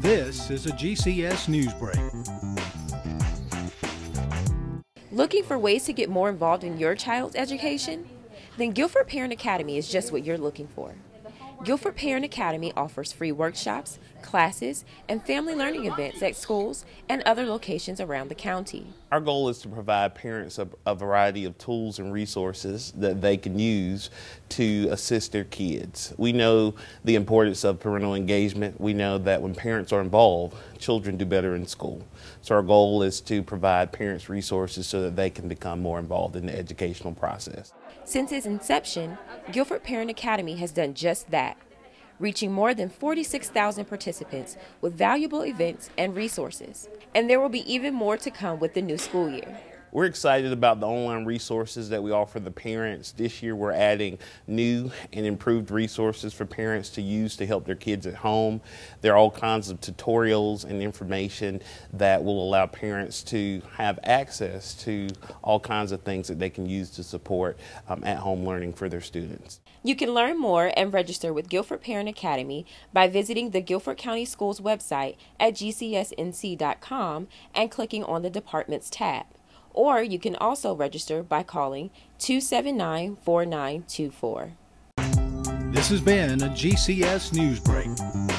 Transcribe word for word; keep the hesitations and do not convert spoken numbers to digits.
This is a G C S News Break. Looking for ways to get more involved in your child's education? Then Guilford Parent Academy is just what you're looking for. Guilford Parent Academy offers free workshops, classes, and family learning events at schools and other locations around the county. Our goal is to provide parents a, a variety of tools and resources that they can use to assist their kids. We know the importance of parental engagement. We know that when parents are involved, children do better in school. So our goal is to provide parents resources so that they can become more involved in the educational process. Since its inception, Guilford Parent Academy has done just that, reaching more than forty-six thousand participants with valuable events and resources. And there will be even more to come with the new school year. We're excited about the online resources that we offer the parents. This year we're adding new and improved resources for parents to use to help their kids at home. There are all kinds of tutorials and information that will allow parents to have access to all kinds of things that they can use to support um, at-home learning for their students. You can learn more and register with Guilford Parent Academy by visiting the Guilford County Schools website at G C S N C dot com and clicking on the Departments tab. Or you can also register by calling two seven nine, four nine two four. This has been a G C S News Break.